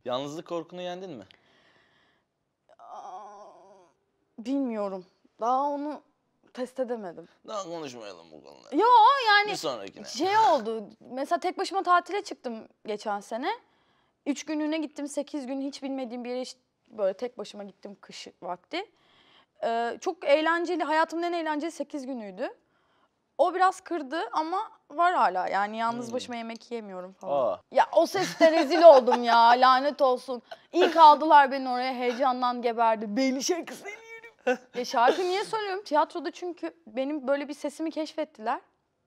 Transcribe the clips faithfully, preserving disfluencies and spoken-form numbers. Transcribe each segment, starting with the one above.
Yalnızlık korkunu yendin mi? Aa, bilmiyorum. Daha onu test edemedim. Daha konuşmayalım bu konuda. Yo yani bir sonrakine. Şey oldu. Mesela tek başıma tatile çıktım geçen sene. Üç günlüğüne gittim. Sekiz gün hiç bilmediğim bir yere işte böyle tek başıma gittim kış vakti. Ee, çok eğlenceli. Hayatımın en eğlenceli sekiz günüydü. O biraz kırdı ama var hala. Yani yalnız Hmm. başıma yemek yiyemiyorum falan. Aa. Ya o seste rezil oldum ya. Lanet olsun. İlk aldılar beni oraya. Heyecandan geberdi. Beni şarkı söylüyorum. Ya şarkı niye söylüyorum? Tiyatroda çünkü benim böyle bir sesimi keşfettiler.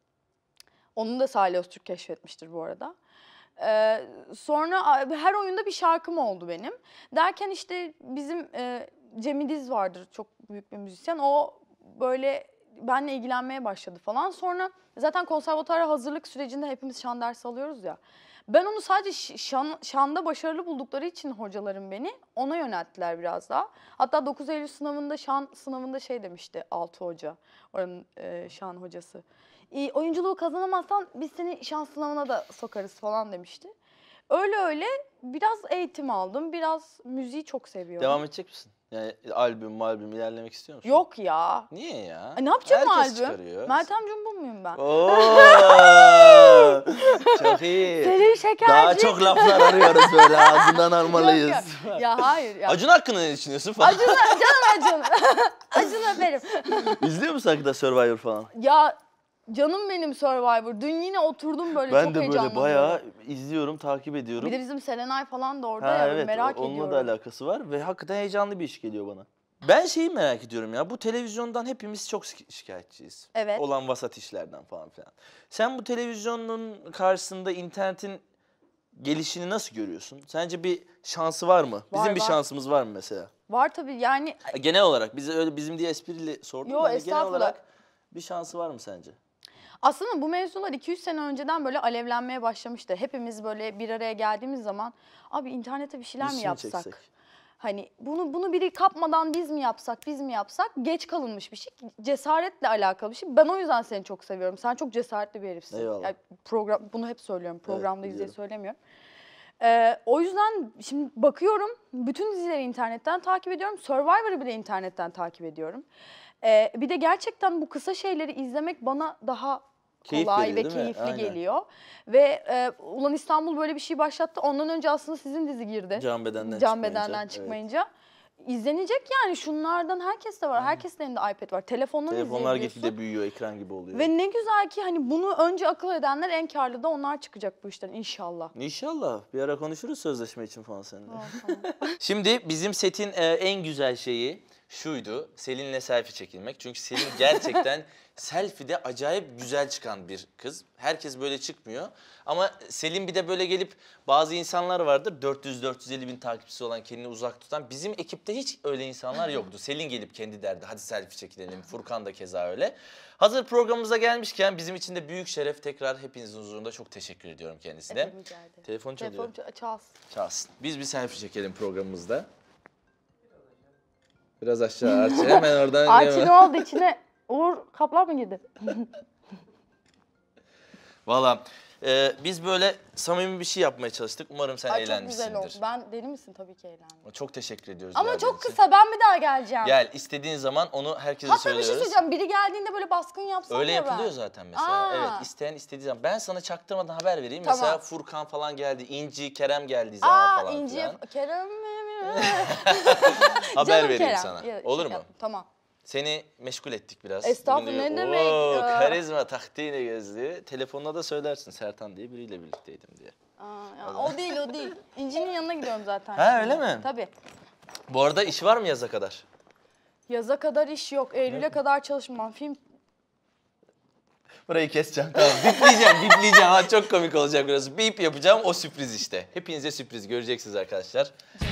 Onu da Salih Öztürk keşfetmiştir bu arada. Ee, sonra her oyunda bir şarkım oldu benim. Derken işte bizim e, Cem İdiz vardır, çok büyük bir müzisyen. O böyle benimle ilgilenmeye başladı falan. Sonra zaten konservatuara hazırlık sürecinde hepimiz şan dersi alıyoruz ya. Ben onu sadece şan, şanda başarılı buldukları için hocalarım beni ona yönelttiler biraz daha. Hatta dokuz Eylül sınavında, şan sınavında şey demişti Altı Hoca, oranın e, şan hocası. E, oyunculuğu kazanamazsan biz seni şans sınavına da sokarız falan demişti. Öyle öyle biraz eğitim aldım, biraz müziği çok seviyorum. Devam edecek misin? Yani albüm, albüm ilerlemek istiyor musun? Yok ya. Niye ya? E, ne yapacağım Herkes albüm? çıkarıyor. Meltem Cumbul muyum ben? Oo, çok iyi. Selin Şekerci. Daha çok laflar arıyoruz böyle ağzından almalıyız. Yok, yok. Ya hayır. Ya. Acun hakkında ne düşünüyorsun falan? Acun, canım Acun. Acun öperim. İzliyor musun hakikaten Survivor falan? Ya canım benim Survivor. Dün yine oturdum böyle ben çok de heyecanlanıyorum. böyle bayağı izliyorum, takip ediyorum. Bir de bizim Serenay falan da orada ha, ya evet, merak onunla ediyorum. Onunla da alakası var ve hakikaten heyecanlı bir iş geliyor bana. Ben şeyi merak ediyorum ya, bu televizyondan hepimiz çok şikayetçiyiz. Evet. Olan vasat işlerden falan filan. Sen bu televizyonun karşısında internetin gelişini nasıl görüyorsun? Sence bir şansı var mı? Bizim Var, bir var. şansımız var mı mesela? Var tabii yani. Genel olarak, bize öyle bizim diye esprili sordum. Yo, Yani genel estağfurullah. olarak bir şansı var mı sence? Aslında bu mevzular iki yüz sene önceden böyle alevlenmeye başlamıştı. Hepimiz böyle bir araya geldiğimiz zaman abi internete bir şeyler Biz mi şunu yapsak? çeksek. Hani bunu bunu biri kapmadan biz mi yapsak, biz mi yapsak? Geç kalınmış bir şey. Cesaretle alakalı bir şey. Ben o yüzden seni çok seviyorum. Sen çok cesaretli bir herifsin. Eyvallah. Yani program, bunu hep söylüyorum. Programda Evet, izleye biliyorum. söylemiyorum. Ee, o yüzden şimdi bakıyorum. Bütün dizileri internetten takip ediyorum. Survivor'ı bile internetten takip ediyorum. Ee, bir de gerçekten bu kısa şeyleri izlemek bana daha Keyif kolay veriyor, ve değil mi? keyifli Aynen. geliyor. Ve e, Ulan İstanbul böyle bir şey başlattı. Ondan önce aslında sizin dizi girdi. Can Beden'den Can çıkmayınca. Beden'den çıkmayınca. İzlenecek yani, şunlardan herkes de var. Herkesin elinde iPad var. Telefondan Telefonlar izleyebiliyorsun. gitgide büyüyor, ekran gibi oluyor. Ve ne güzel ki hani bunu önce akıl edenler, en karlı da onlar çıkacak bu işten inşallah. İnşallah. Bir ara konuşuruz sözleşme için falan seninle. Tamam, tamam. Şimdi bizim setin e, en güzel şeyi şuydu. Selin'le selfie çekilmek. Çünkü Selin gerçekten selfie'de acayip güzel çıkan bir kız. Herkes böyle çıkmıyor. Ama Selin bir de böyle gelip, bazı insanlar vardır dört yüz dört yüz elli bin takipçisi olan, kendini uzak tutan. Bizim ekipte hiç öyle insanlar yoktu. Selin gelip kendi derdi hadi selfie çekilelim. Furkan da keza öyle. Hazır programımıza gelmişken bizim için de büyük şeref, tekrar hepinizin huzurunda çok teşekkür ediyorum kendisine. Efendim, rica ederim. Telefon çalıyor. Telefon çalsın. Çalsın. Biz bir selfie çekelim programımızda. Biraz aşağı Arçı. Hemen oradan. Arçı ne oldu içine? Uğur Kaplan mı girdi? Valla e, biz böyle samimi bir şey yapmaya çalıştık. Umarım sen Ay, çok eğlenmişsindir. güzel oldu. Ben deli misin? Tabii ki eğlendim. Çok teşekkür ediyoruz. Ama geldiğin çok için. kısa. Ben bir daha geleceğim. Gel, istediğin zaman onu herkese Hatta bir şey söylüyoruz. söyleyeceğim. Biri geldiğinde böyle baskın yapsam Öyle ya ben. yapılıyor zaten mesela. Aa. Evet, isteyen istediği zaman. Ben sana çaktırmadan haber vereyim. Tamam. Mesela Furkan falan geldi, İnci, Kerem geldiği zaman Aa, falan İnci, filan. Kerem. Haber Canım vereyim Kerem. sana. Ya, Olur şaka mu? yaptım, tamam. Seni meşgul ettik biraz. Estağfurullah, Bugün de- ne demek Oo, ya? Karizma, taktiğine gözlü. Telefonla da söylersin Sertan diye biriyle birlikteydim diye. Aa, ya, o değil o değil. İnci'nin yanına gidiyorum zaten. Ha, şimdi. öyle mi? Tabii. Bu arada iş var mı yaza kadar? Yaza kadar iş yok. Eylül'e kadar çalışmam. Film Burayı keseceğim, tamam. Bipleyeceğim, bipleyeceğim. Ha, çok komik olacak biraz. Bip yapacağım, o sürpriz işte. Hepinize sürpriz göreceksiniz arkadaşlar.